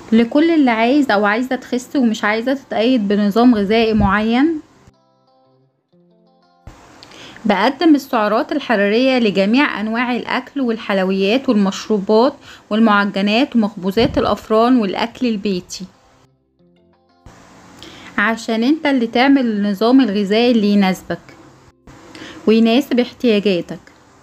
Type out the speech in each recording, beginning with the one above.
لكل اللي عايز او عايزة تخس ومش عايزة تتقيد بنظام غذائي معين. بقدم السعرات الحرارية لجميع انواع الاكل والحلويات والمشروبات والمعجنات ومخبوزات الافران والاكل البيتي، عشان انت اللي تعمل النظام الغذائي اللي يناسبك ويناسب احتياجاتك.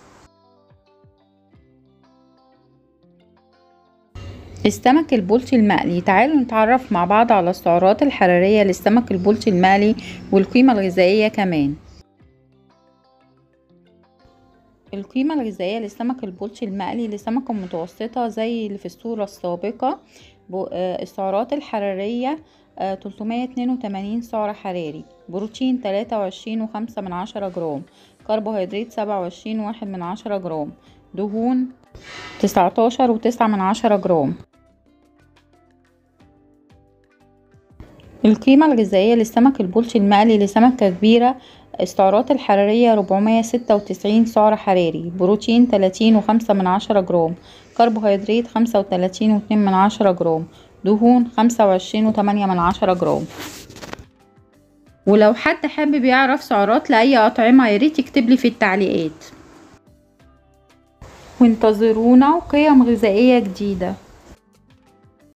السمك البلطي المقلي، تعالوا نتعرف مع بعض على السعرات الحرارية للسمك البلطي المقلي والقيمة الغذائية كمان. القيمة الغذائية للسمك البلطي المقلي لسمكة متوسطة زي اللي في الصورة السابقة. السعرات الحرارية 382 سعر حراري، بروتين 23.5 جرام، كربوهيدرات 27.1 جرام، دهون 19.9 جرام. القيمة الغذائية للسمك البلطي المقلي لسمكة كبيرة، السعرات الحرارية 496 سعر حراري، بروتين 30.5 جرام، كربوهيدرات 35.2 جرام، دهون 25.8 جرام. ولو حد حابب يعرف سعرات لأي أطعمة ياريت يكتبلي في التعليقات. وانتظرونا قيم غذائية جديدة.